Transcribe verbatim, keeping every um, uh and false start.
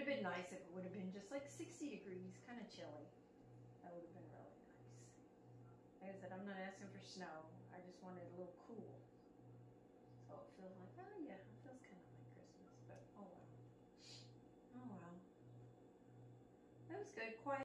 have been nice if it would have been just like sixty degrees, kind of chilly. That would have been really nice. Like I said, I'm not asking for snow. I just wanted a little cool. So it feels like, oh yeah, it feels kind of like Christmas, but oh well. Oh well. That was good. Quiet.